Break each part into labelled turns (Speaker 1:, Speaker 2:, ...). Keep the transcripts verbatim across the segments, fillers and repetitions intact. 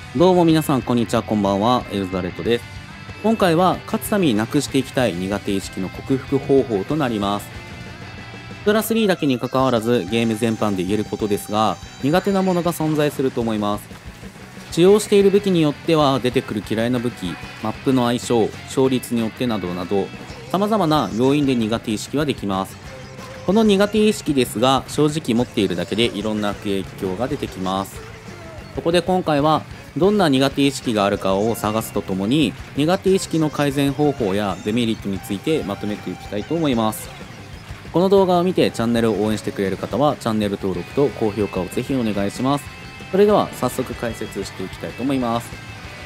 Speaker 1: どうも皆さんこんにちは、こんばんは。エルザレットです。今回は勝つためになくしていきたい苦手意識の克服方法となります。スプラスリーだけに関わらずゲーム全般で言えることですが、苦手なものが存在すると思います。使用している武器によっては出てくる嫌いな武器、マップの相性、勝率によってなどなど様々な要因で苦手意識はできます。この苦手意識ですが、正直持っているだけでいろんな悪影響が出てきます。そこで今回はどんな苦手意識があるかを探すとともに、苦手意識の改善方法やデメリットについてまとめていきたいと思います。この動画を見てチャンネルを応援してくれる方はチャンネル登録と高評価をぜひお願いします。それでは早速解説していきたいと思います。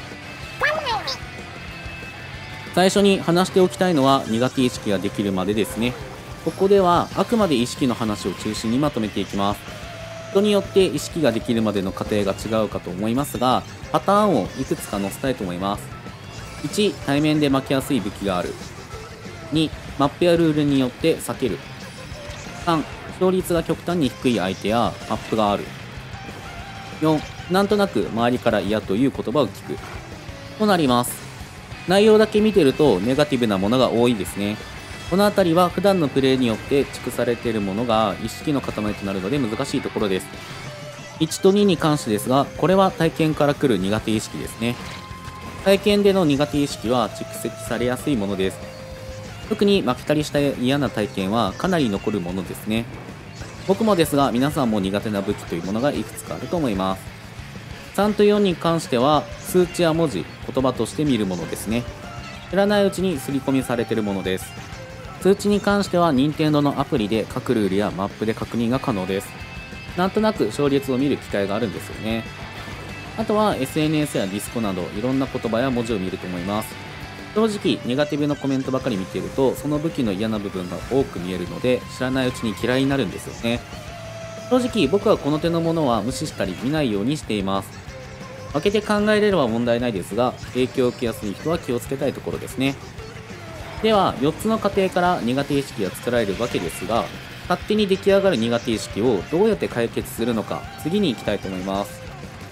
Speaker 1: 最初に話しておきたいのは苦手意識ができるまでですね。ここではあくまで意識の話を中心にまとめていきます。人によって意識ができるまでの過程が違うかと思いますが、パターンをいくつか載せたいと思います。いち、対面で負けやすい武器がある。に、マップやルールによって避ける。さん、勝率が極端に低い相手やマップがある。よん、なんとなく周りから嫌という言葉を聞く。となります。内容だけ見てるとネガティブなものが多いですね。この辺りは普段のプレイによって蓄されているものが意識の塊となるので難しいところです。いちとにに関してですが、これは体験から来る苦手意識ですね。体験での苦手意識は蓄積されやすいものです。特に負けたりした嫌な体験はかなり残るものですね。僕もですが、皆さんも苦手な武器というものがいくつかあると思います。さんとよんに関しては数値や文字、言葉として見るものですね。知らないうちに刷り込みされているものです。通知に関しては任天堂のアプリで各ルールやマップで確認が可能です。なんとなく勝率を見る機会があるんですよね。あとは エスエヌエス やディスコなどいろんな言葉や文字を見ると思います。正直ネガティブなコメントばかり見ているとその武器の嫌な部分が多く見えるので、知らないうちに嫌いになるんですよね。正直僕はこの手のものは無視したり見ないようにしています。分けて考えれれば問題ないですが、影響を受けやすい人は気をつけたいところですね。ではよっつの過程から苦手意識が作られるわけですが、勝手に出来上がる苦手意識をどうやって解決するのか、次に行きたいと思います。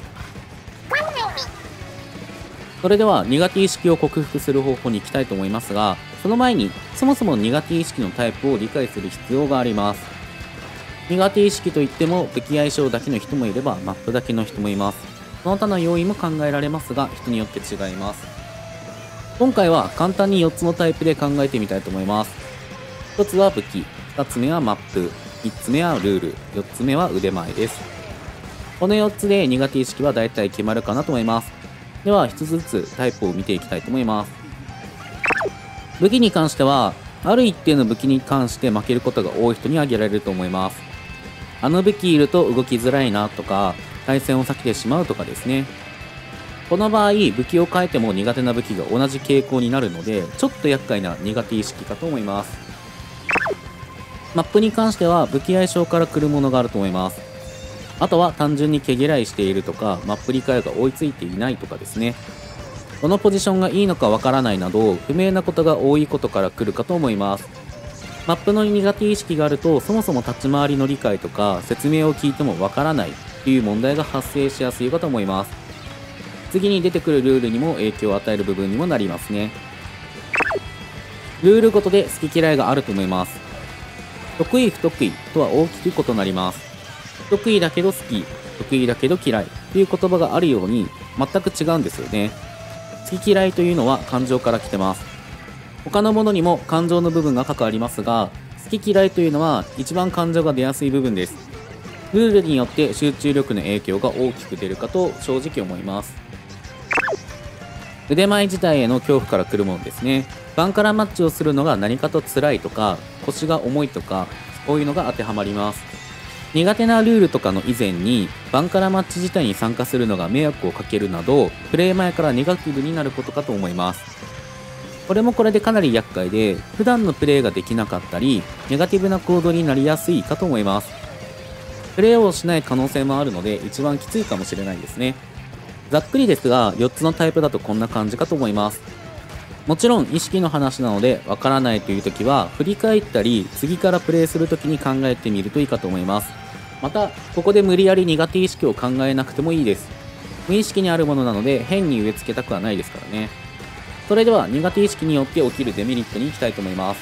Speaker 1: それでは苦手意識を克服する方法に行きたいと思いますが、その前にそもそも苦手意識のタイプを理解する必要があります。苦手意識といっても武器相性だけの人もいればマップだけの人もいます。その他の要因も考えられますが、人によって違います。今回は簡単によっつのタイプで考えてみたいと思います。ひとつは武器、ふたつめはマップ、みっつめはルール、よっつめは腕前です。このよっつで苦手意識はだいたい決まるかなと思います。ではひとつずつタイプを見ていきたいと思います。武器に関しては、ある一定の武器に関して負けることが多い人に挙げられると思います。あの武器いると動きづらいなとか、対戦を避けてしまうとかですね。この場合、武器を変えても苦手な武器が同じ傾向になるので、ちょっと厄介な苦手意識かと思います。マップに関しては武器相性から来るものがあると思います。あとは単純に毛嫌いしているとか、マップ理解が追いついていないとかですね。このポジションがいいのかわからないなど、不明なことが多いことから来るかと思います。マップの苦手意識があると、そもそも立ち回りの理解とか説明を聞いてもわからないという問題が発生しやすいかと思います。次に出てくるルールにも影響を与える部分にもなりますね。ルールごとで好き嫌いがあると思います。得意不得意とは大きく異なります。得意だけど好き、得意だけど嫌いという言葉があるように全く違うんですよね。好き嫌いというのは感情から来てます。他のものにも感情の部分が関わりますが、好き嫌いというのは一番感情が出やすい部分です。ルールによって集中力の影響が大きく出るかと正直思います。腕前自体への恐怖から来るものですね。バンカラマッチをするのが何かと辛いとか、腰が重いとか、こういうのが当てはまります。苦手なルールとかの以前に、バンカラマッチ自体に参加するのが迷惑をかけるなど、プレイ前からネガティブになることかと思います。これもこれでかなり厄介で、普段のプレイができなかったり、ネガティブな行動になりやすいかと思います。プレイをしない可能性もあるので、一番きついかもしれないですね。ざっくりですが、よっつのタイプだとこんな感じかと思います。もちろん意識の話なので、わからないという時は、振り返ったり、次からプレイする時に考えてみるといいかと思います。また、ここで無理やり苦手意識を考えなくてもいいです。 無意識にあるものなので変に植え付けたくはないですからね。それでは苦手意識によって起きるデメリットに行きたいと思います。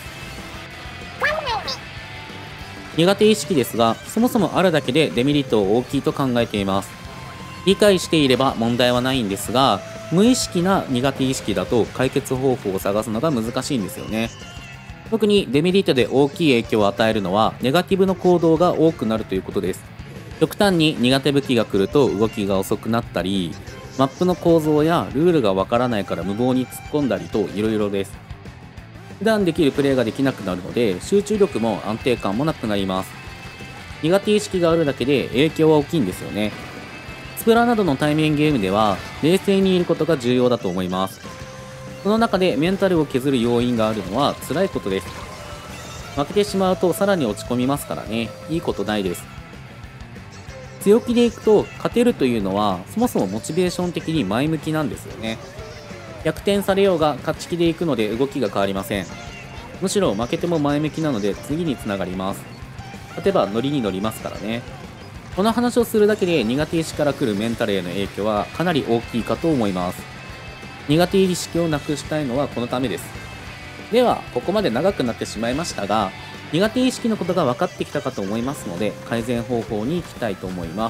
Speaker 1: 苦手意識ですが、そもそもあるだけでデメリットは大きいと考えています。理解していれば問題はないんですが、無意識な苦手意識だと解決方法を探すのが難しいんですよね。特にデメリットで大きい影響を与えるのはネガティブの行動が多くなるということです。極端に苦手武器が来ると動きが遅くなったり、マップの構造やルールがわからないから無謀に突っ込んだりといろいろです。普段できるプレイができなくなるので集中力も安定感もなくなります。苦手意識があるだけで影響は大きいんですよね。スプラなどの対面ゲームでは冷静にいることが重要だと思います。その中でメンタルを削る要因があるのは辛いことです。負けてしまうとさらに落ち込みますからね、いいことないです。強気でいくと勝てるというのはそもそもモチベーション的に前向きなんですよね。逆転されようが勝ち気でいくので動きが変わりません。むしろ負けても前向きなので次につながります。例えばノリに乗りますからね。この話をするだけで苦手意識から来るメンタルへの影響はかなり大きいかと思います。苦手意識をなくしたいのはこのためです。ではここまで長くなってしまいましたが、苦手意識のことが分かってきたかと思いますので改善方法に行きたいと思います。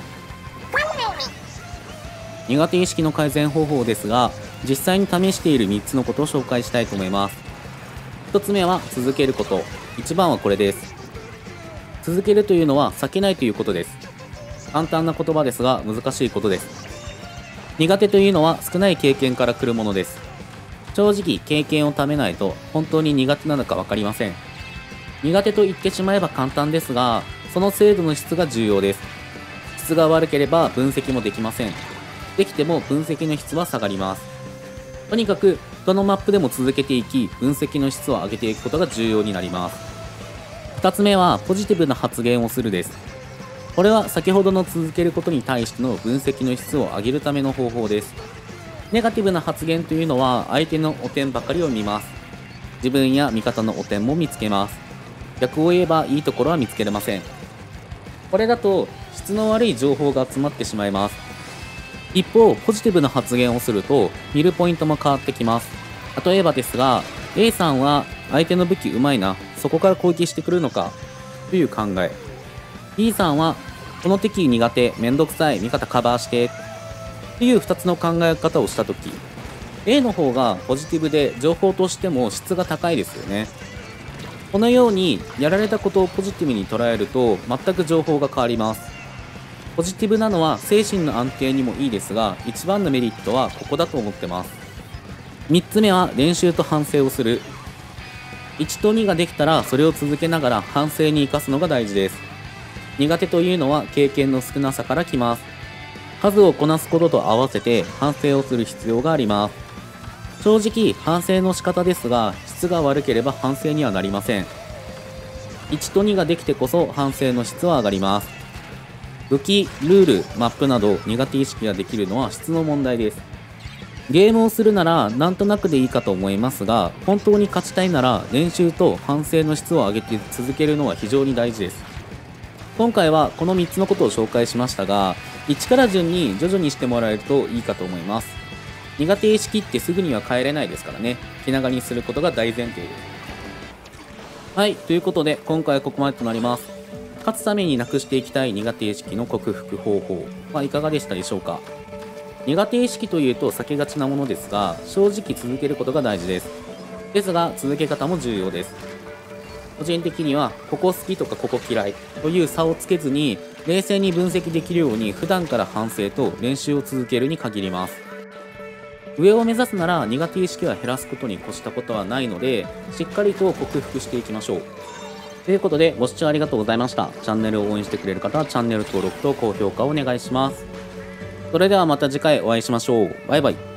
Speaker 1: 苦手意識の改善方法ですが、実際に試しているみっつのことを紹介したいと思います。ひとつめは続けること。いちばんはこれです。続けるというのは避けないということです。簡単な言葉ですが難しいことです。苦手というのは少ない経験から来るものです。正直経験をためないと本当に苦手なのか分かりません。苦手と言ってしまえば簡単ですが、その精度の質が重要です。質が悪ければ分析もできません。できても分析の質は下がります。とにかくどのマップでも続けていき、分析の質を上げていくことが重要になります。ふたつめはポジティブな発言をするです。これは先ほどの続けることに対しての分析の質を上げるための方法です。ネガティブな発言というのは相手の汚点ばかりを見ます。自分や味方の汚点も見つけます。逆を言えばいいところは見つけれません。これだと質の悪い情報が集まってしまいます。一方ポジティブな発言をすると見るポイントも変わってきます。例えばですが A さんは相手の武器うまいな、そこから攻撃してくるのかという考え。 B さんはこの敵苦手、めんどくさい、味方カバーしてというふたつの考え方をしたとき、 A の方がポジティブで情報としても質が高いですよね。このようにやられたことをポジティブに捉えると全く情報が変わります。ポジティブなのは精神の安定にもいいですが、一番のメリットはここだと思ってます。みっつめは練習と反省をする。いちとにができたらそれを続けながら反省に生かすのが大事です。苦手というのは経験の少なさからきます。数をこなすことと合わせて反省をする必要があります。正直反省の仕方ですが、質が悪ければ反省にはなりません。いちとにができてこそ反省の質は上がります。武器、ルール、マップなど苦手意識ができるのは質の問題です。ゲームをするならなんとなくでいいかと思いますが、本当に勝ちたいなら練習と反省の質を上げて続けるのは非常に大事です。今回はこのみっつのことを紹介しましたが、いちから順に徐々にしてもらえるといいかと思います。苦手意識ってすぐには変えれないですからね、気長にすることが大前提です。はい、ということで今回はここまでとなります。勝つためになくしていきたい苦手意識の克服方法はいかがでしたでしょうか。苦手意識というと避けがちなものですが、正直続けることが大事です。ですが続け方も重要です。個人的にはここ好きとかここ嫌いという差をつけずに冷静に分析できるように普段から反省と練習を続けるに限ります。上を目指すなら苦手意識は減らすことに越したことはないので、しっかりと克服していきましょう。ということでご視聴ありがとうございました。チャンネルを応援してくれる方はチャンネル登録と高評価をお願いします。それではまた次回お会いしましょう。バイバイ。